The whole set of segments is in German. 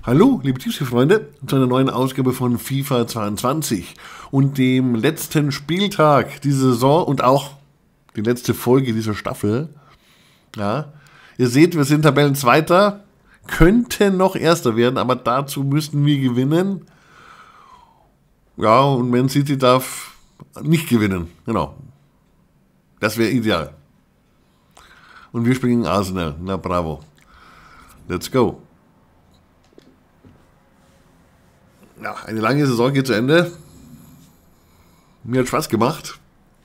Hallo, liebe Tiefsee-Freunde, zu einer neuen Ausgabe von FIFA 22 und dem letzten Spieltag dieser Saison und auch die letzte Folge dieser Staffel. Ja, ihr seht, wir sind Tabellenzweiter, könnten noch Erster werden, aber dazu müssten wir gewinnen. Ja, und Man City darf nicht gewinnen, genau. Das wäre ideal. Und wir spielen gegen Arsenal, na bravo. Let's go. Ja, eine lange Saison geht zu Ende. Mir hat Spaß gemacht.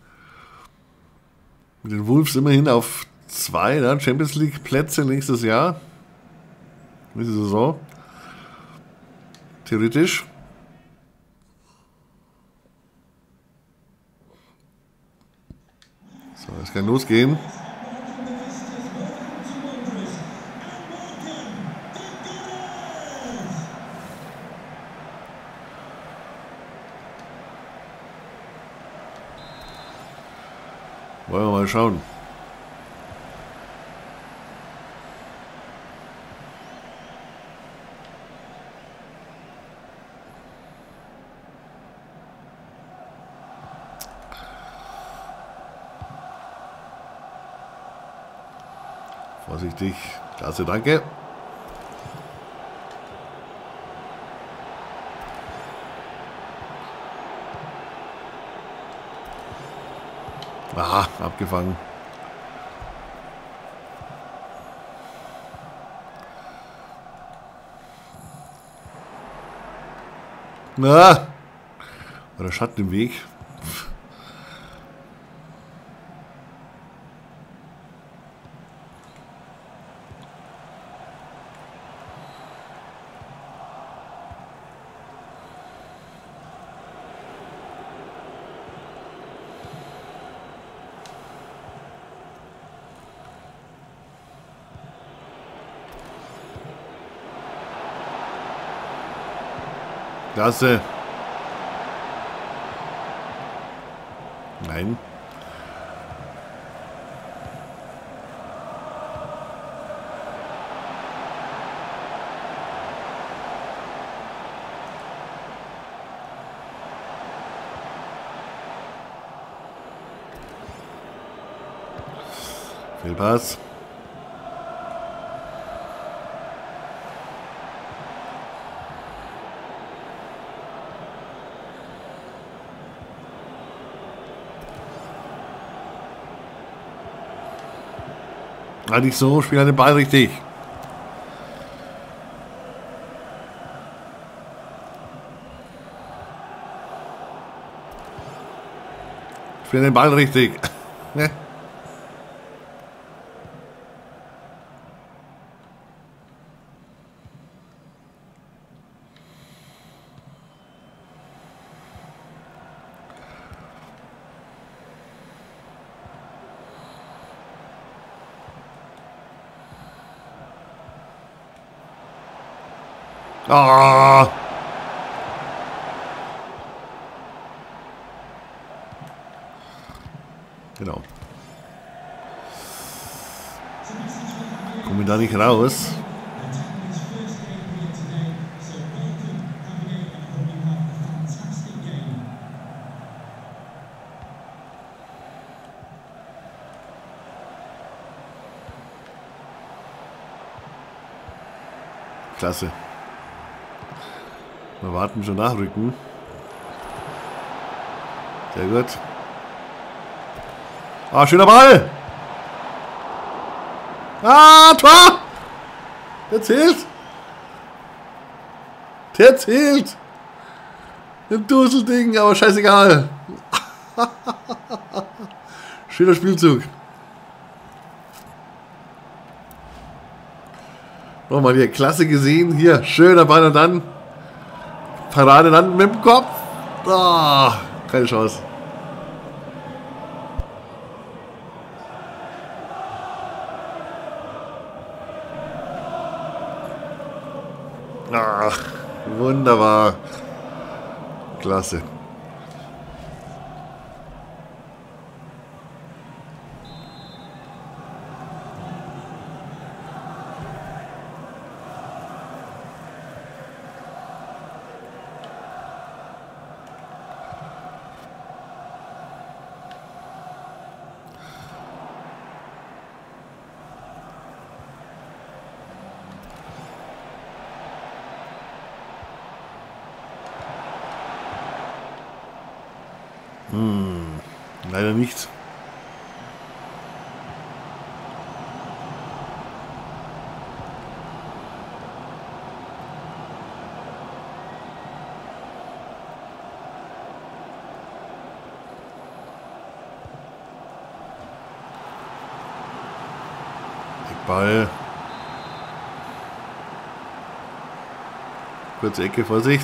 Mit den Wolves immerhin auf 2 Champions League Plätze nächstes Jahr. Nächste Saison. Theoretisch. So, es kann losgehen. Wollen wir mal schauen. Vorsichtig. Klasse, danke. Aha, abgefangen. Na, war der Schatten im Weg. Klasse. Nein. Fehlpass. Nicht so, spiel den Ball richtig. Spiel den Ball richtig. Ah. Genau. Kommen wir da nicht raus. Klasse. Wir warten schon nachrücken. Sehr gut. Ah, schöner Ball. Ah, Tor. Der zählt. Der zählt. Ein Dusselding, aber scheißegal. Schöner Spielzug. Nochmal hier, klasse gesehen. Hier, schöner Ball und dann Parade dann mit dem Kopf. Oh, keine Chance. Ach, wunderbar. Klasse. Leider nicht. Ball. Kurze Ecke, Vorsicht.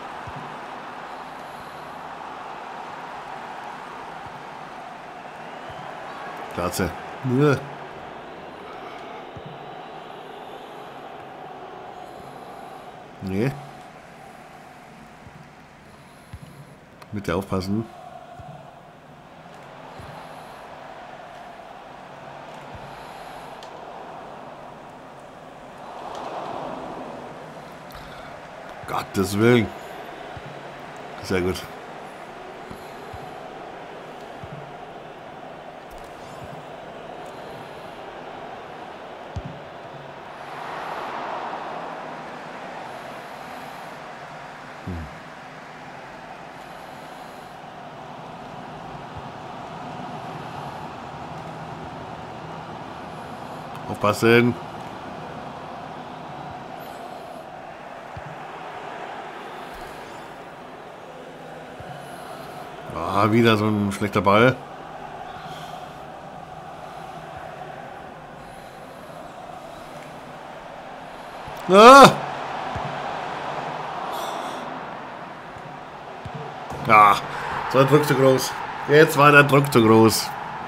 Klasse. Ja. Nee. Bitte aufpassen. Gottes Willen. Sehr gut. Aufpassen. Ah, wieder so ein schlechter Ball. Ah! Ah, so ein Druck zu groß. Jetzt war der Druck zu groß.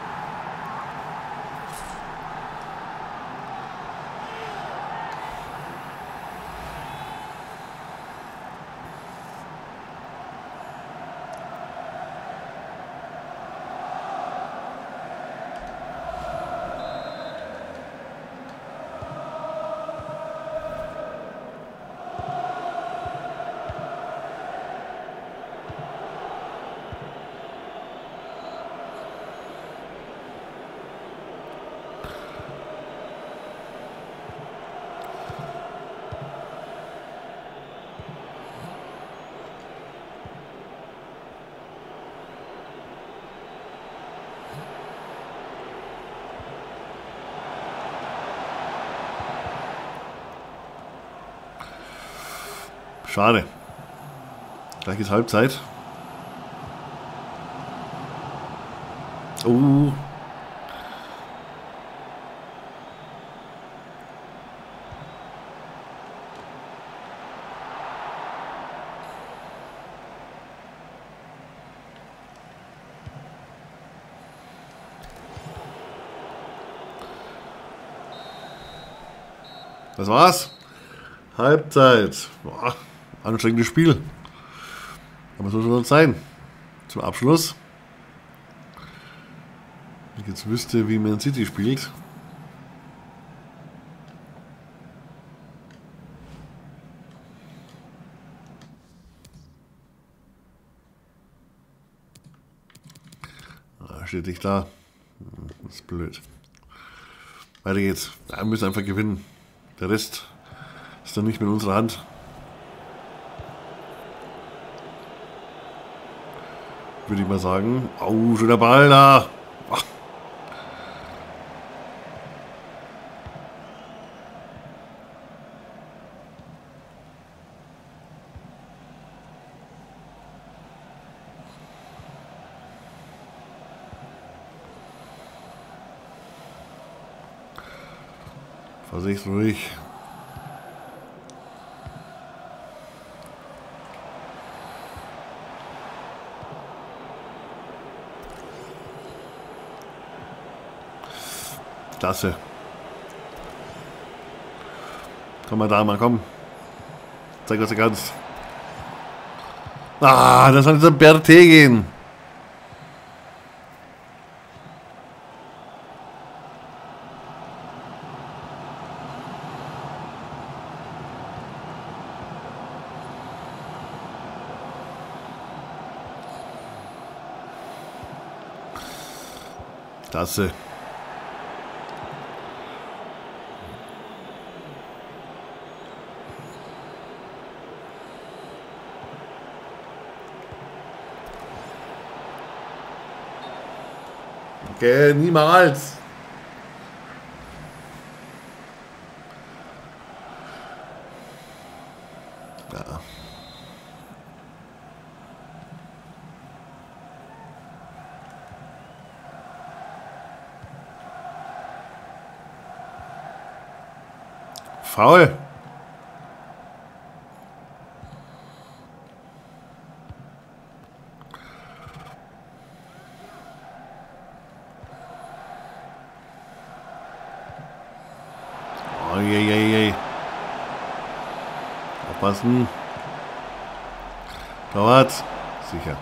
Schade. Gleich ist Halbzeit. Oh. Das war's. Halbzeit. Boah, anstrengendes Spiel. Aber so soll es sein. Zum Abschluss. Wenn ich jetzt wüsste, wie Man City spielt. Ah, steht nicht da. Das ist blöd. Weiter geht's. Wir müssen einfach gewinnen. Der Rest ist dann nicht mehr in unserer Hand. Würde ich mal sagen. Au, schon der Ball da. Ach. Vorsicht, ruhig. Klasse. Komm mal da, mal komm. Zeig, was du kannst. Ah, das soll dieser Berté gehen. Klasse. Okay, niemals. Ja. Faul. Ojejeje. Aufpassen. Torwart. Sicher.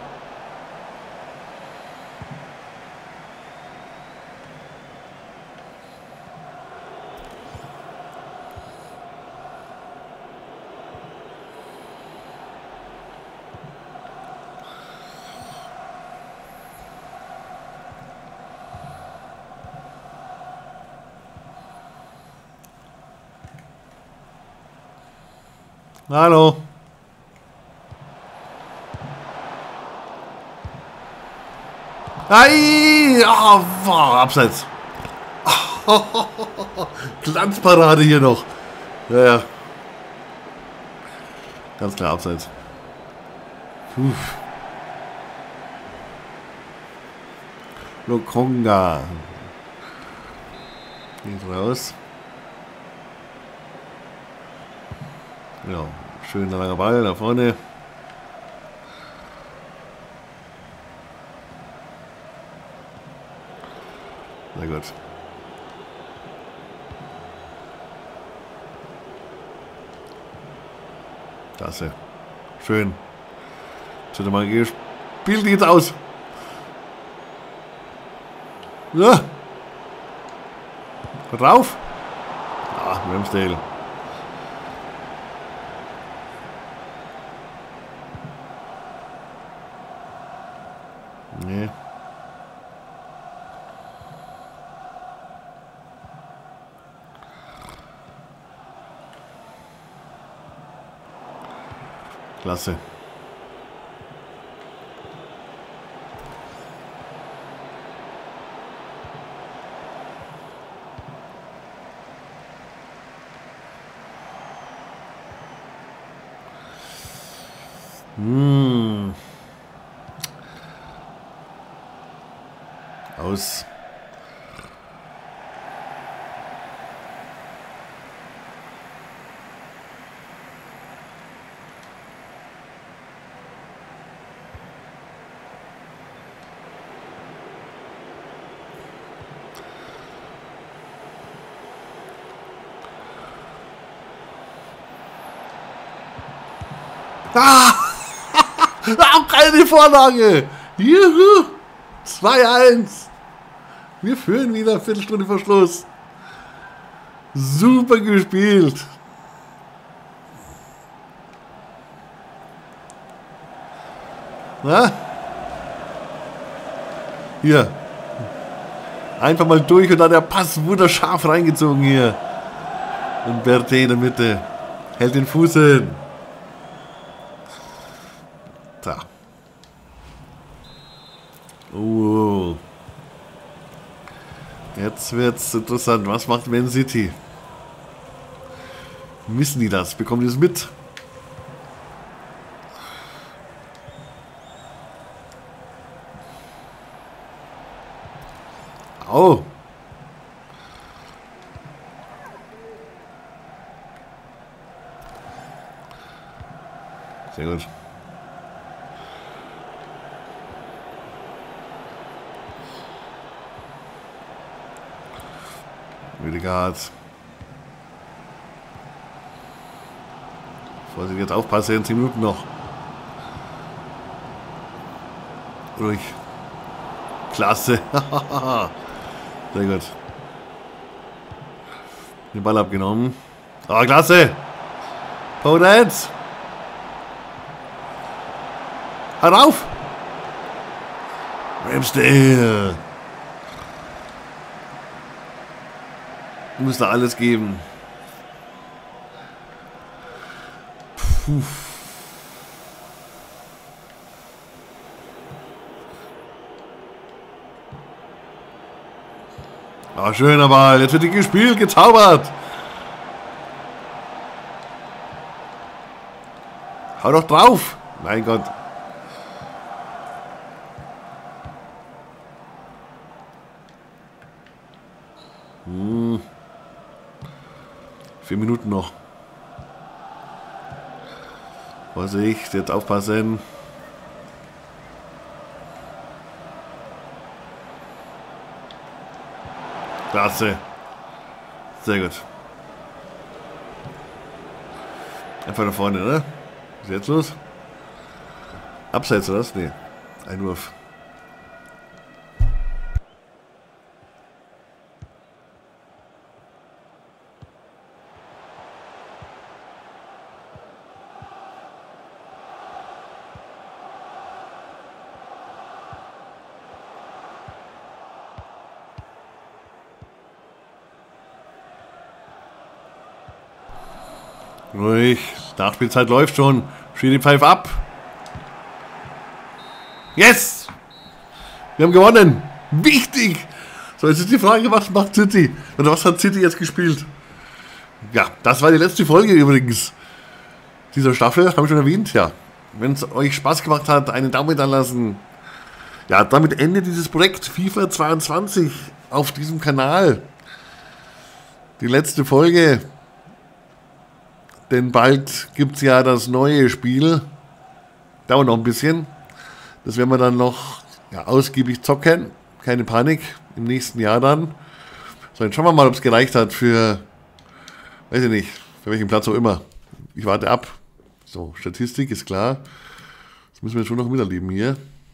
Hallo. Ei! Oh, boah, abseits. Glanzparade hier noch. Ja, ja. Ganz klar abseits. Puh. Lokonga. Geht raus. Ja, schön langer Ball da vorne. Sehr gut. Klasse. Schön. Jetzt hätte mal gespielt jetzt aus. Ja. Rauf. Ah, Ramsdale. Nee. Klasse. Aus. Ah! Auch keine Vorlage! Juhu! 2-1! Wir führen wieder eine Viertelstunde vor Schluss. Super gespielt! Na? Hier. Einfach mal durch und dann der Pass wunderscharf reingezogen hier. Und Berté in der Mitte. Hält den Fuß hin. Da. Oh. Jetzt wird's interessant. Was macht Man City? Wissen die das? Bekommen die es mit? Oh. Sehr gut. Rüdiger. Vorsicht, jetzt aufpassen, 10 Minuten noch. Ruhig. Klasse. Sehr gut. Den Ball abgenommen. Ah, klasse. Potenz. Hör auf. Ramsdale. Du musst da alles geben. Puh. Ah, schöner Ball. Jetzt wird die gespielt, gezaubert. Hau doch drauf. Mein Gott. Hm. 4 Minuten noch. Vorsicht, jetzt aufpassen. Klasse. Sehr gut. Einfach nach vorne, ne? Was ist jetzt los? Abseits oder was? Nee. Einwurf. Ruhig. Nachspielzeit läuft schon. Schiri pfeift ab. Yes! Wir haben gewonnen. Wichtig. So, jetzt ist die Frage, was macht City? Oder was hat City jetzt gespielt? Ja, das war die letzte Folge übrigens dieser Staffel. Habe ich schon erwähnt, ja. Wenn es euch Spaß gemacht hat, einen Daumen da lassen. Ja, damit endet dieses Projekt FIFA 22 auf diesem Kanal. Die letzte Folge. Denn bald gibt es ja das neue Spiel. Dauert noch ein bisschen. Das werden wir dann noch ausgiebig zocken. Keine Panik. Im nächsten Jahr dann. So, jetzt schauen wir mal, ob es gereicht hat für, weiß ich nicht, für welchen Platz auch immer. Ich warte ab. So, Statistik ist klar. Das müssen wir schon noch miterleben hier.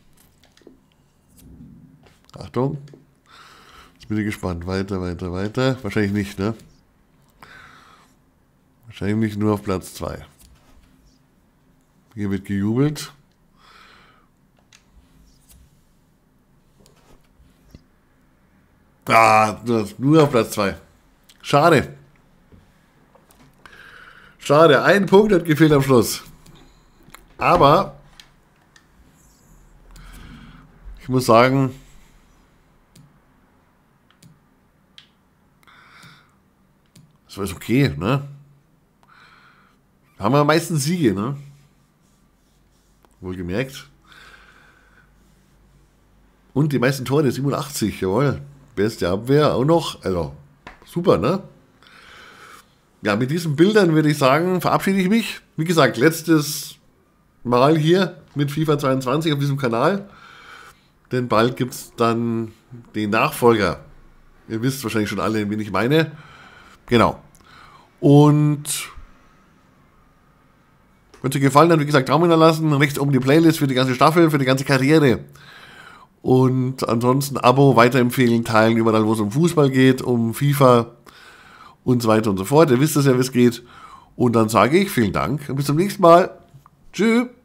Achtung. Jetzt bin ich gespannt. Weiter, weiter, weiter. Wahrscheinlich nicht, ne? Wahrscheinlich nur auf Platz 2. Hier wird gejubelt. Ah, nur auf Platz 2. Schade. Schade, ein Punkt hat gefehlt am Schluss. Aber ich muss sagen, das war okay, ne? Haben wir am meisten Siege, ne? Wohlgemerkt. Und die meisten Tore, 87, jawohl. Beste Abwehr auch noch. Also, super, ne? Ja, mit diesen Bildern würde ich sagen, verabschiede ich mich. Wie gesagt, letztes Mal hier mit FIFA 22 auf diesem Kanal. Denn bald gibt es dann den Nachfolger. Ihr wisst wahrscheinlich schon alle, wen ich meine. Genau. Und wenn es euch gefallen hat, wie gesagt, Daumen lassen. Rechts oben die Playlist für die ganze Staffel, für die ganze Karriere. Und ansonsten Abo, weiterempfehlen, teilen, überall, wo es um Fußball geht, um FIFA und so weiter und so fort. Ihr wisst es ja, wie es geht. Und dann sage ich vielen Dank und bis zum nächsten Mal. Tschüss.